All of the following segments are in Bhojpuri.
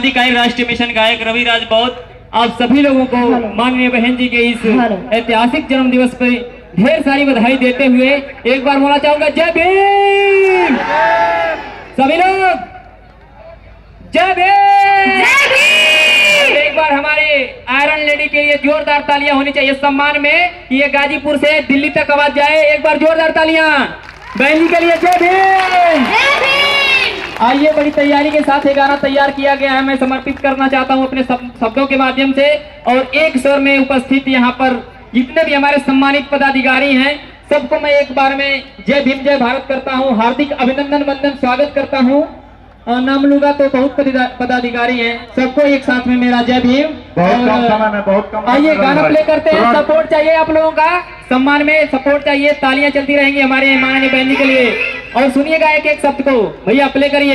गायक राष्ट्रीय मिशन गायक रवि राजपूत आप सभी लोगों को माननीय बहन जी के इस ऐतिहासिक जन्म दिवस पर ढेर सारी बधाई देते हुए एक बार बोलना चाहूंगा जय भीम। सभी लोग जय भीम। एक बार हमारे आयरन लेडी के लिए जोरदार तालियां होनी चाहिए सम्मान में। ये गाजीपुर से दिल्ली तक आवाज जाए। एक बार जोरदार तालियां बहन जी के लिए। जय भीम। आइए, बड़ी तैयारी के साथ ये गाना तैयार किया गया है। मैं समर्पित करना चाहता हूं अपने शब्दों के माध्यम से और एक स्वर में उपस्थित यहाँ पर जितने भी हमारे सम्मानित पदाधिकारी हैं सबको मैं एक बार में जय भीम जय भारत करता हूं। हार्दिक अभिनंदन वंदन स्वागत करता हूं। नाम लूंगा तो बहुत पदाधिकारी हैं, सबको एक साथ में मेरा जय भीम। बहुत कम आइए गाना प्ले करते हैं। सपोर्ट चाहिए आप लोगों का, सम्मान में सपोर्ट चाहिए। तालियां चलती रहेंगी हमारे माननीय बहन जी के लिए। और सुनिएगा एक एक शब्द को, भैया प्ले करिए।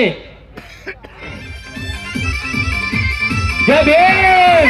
जय भीम।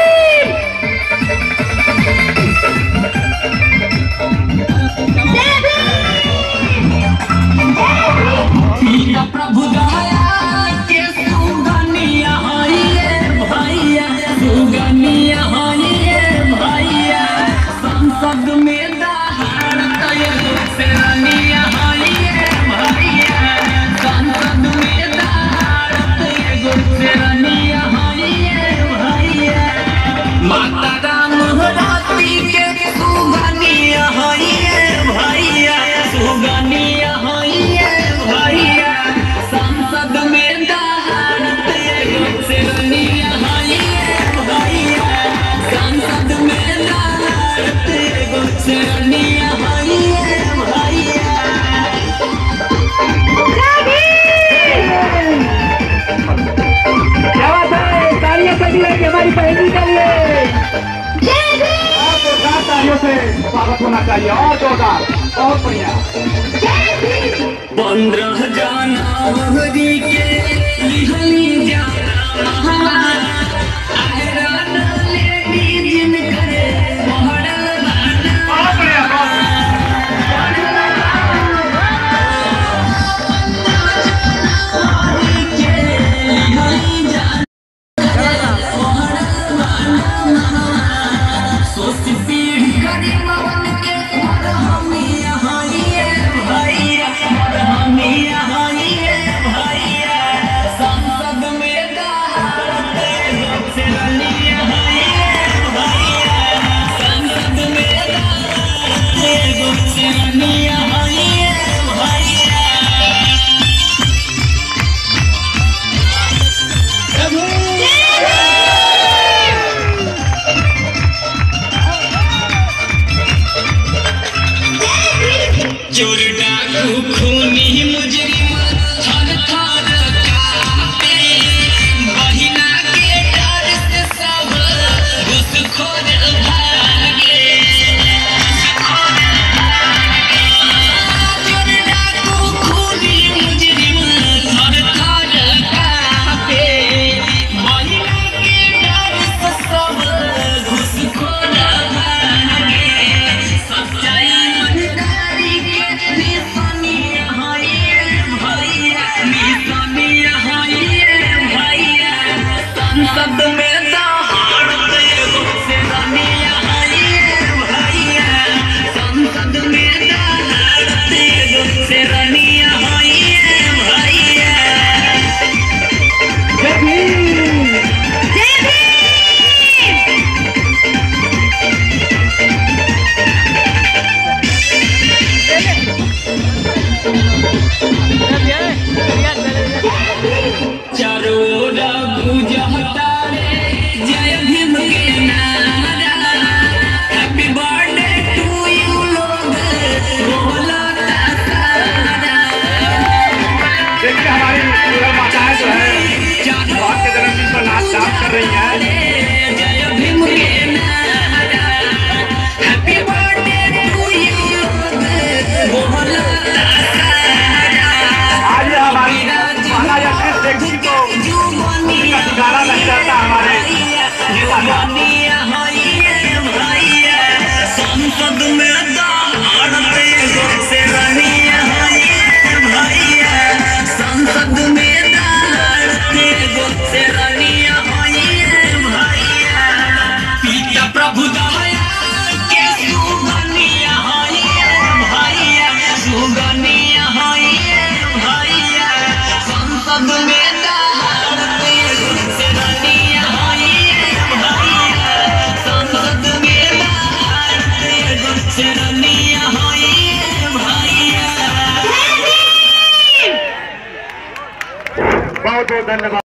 प्रभु दया के सुगनिया भैया, सुगनिया भैया, संसद में दहाड़त सेरनिया भैया, संसद में दहाड़त सेरनिया भैया, माता राम राती के सुगनिया भैया, सुगनिया भैया, संसद में दहाड़त सेरनिया भैया, संसद में दहाड़त सेरनिया भैया। क्या बात है, तालियां चलती रहेगी हमारी बहन जी के लिए। जोरदार तालियों से स्वागत होना चाहिए और जोरदार, बहुत बढ़िया। 15 जनवरी के लिहली जाना आयरन लेडी जिन करे पहड़ बाना। बहुत बढ़िया, बहुत भैया, बहुत धन्यवाद।